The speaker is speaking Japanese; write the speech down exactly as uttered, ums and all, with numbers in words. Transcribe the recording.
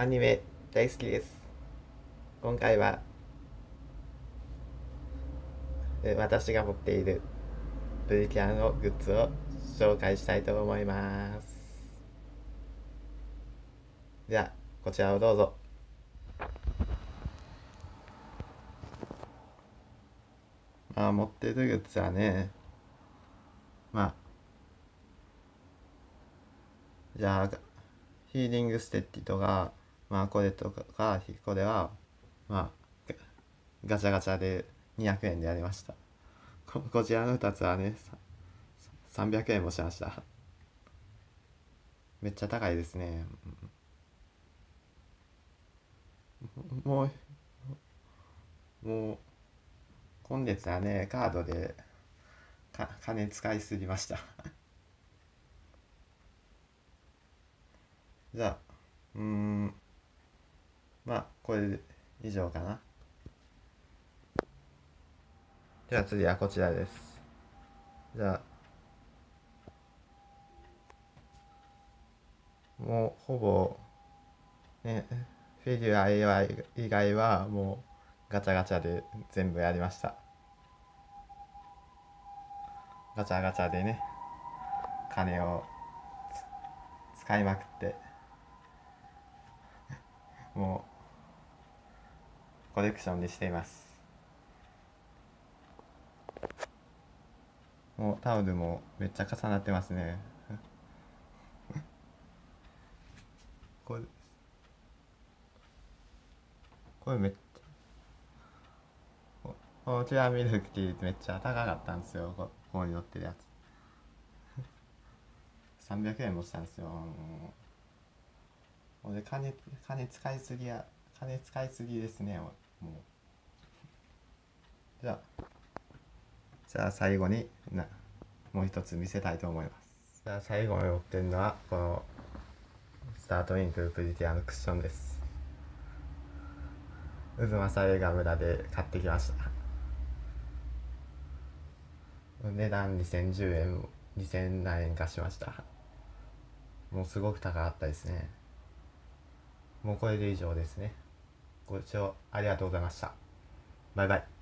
アニメ大好きです。今回はえ私が持っているプリキュアのグッズを紹介したいと思います。ではこちらをどうぞ。まあ持っているグッズはね、まあじゃあヒーリングステッキとか、まあこれとかこれはまあガチャガチャでにひゃくえんでやりました。ここちらのふたつはねさんびゃくえんもしました。めっちゃ高いですね。もうもう今月はねカードでか金使いすぎました。じゃあうーんまあこれで以上かな。じゃあ次はこちらです。じゃあもうほぼねフィギュア以外はもうガチャガチャで全部やりました。ガチャガチャでね金を使いまくってもうコレクションにしています。もうタオルもめっちゃ重なってますね。これこれめっちゃこちらミルクティーめっちゃ高かったんですよ。こここに載ってるやつさんびゃくえんもしたんですよ。もう俺金金使いすぎや金使いすぎですね。もうじゃあじゃあ最後になもう一つ見せたいと思います。じゃあ最後に持ってるのはこのスタートインクルプリティアのクッションです。渦政映画村で買ってきました。値段にせんじゅうえんにせん何円かしました。もうすごく高かったですね。もうこれで以上ですね。ご視聴ありがとうございました。バイバイ。